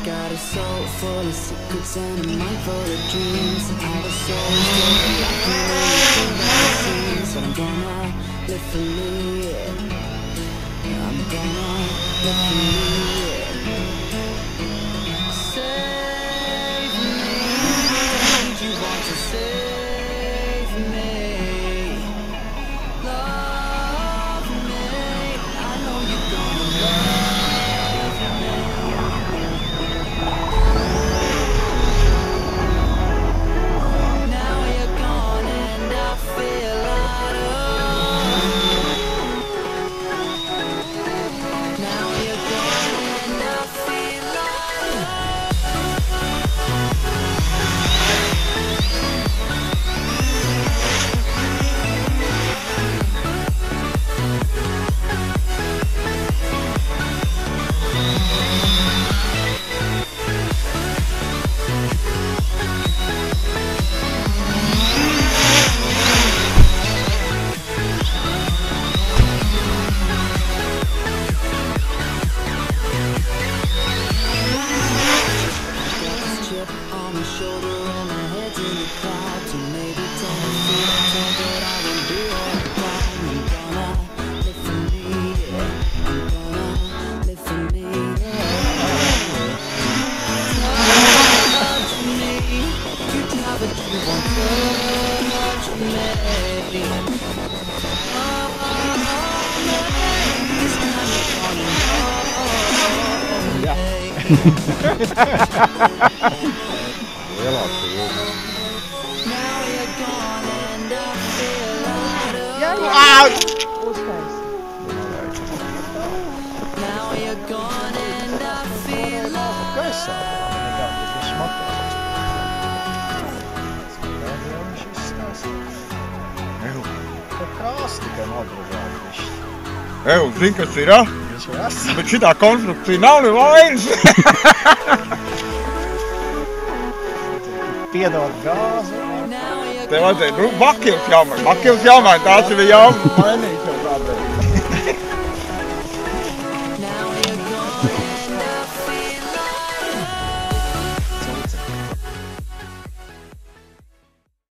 got a soul full of secrets and a mind full of dreams. All the souls still alive and anything that it seems. But I'm gonna live freely. I'm gonna live freely. Save me. Don't you want to save me? Love me. I know you're gonna love me. Evo, zini, kas ir, ja? Bet šitā konstrukcija nav nevainas. Piedod gāzi. Te vajadzēja, bakils jāmaina, tās ir jāmainīt jau tādēļ.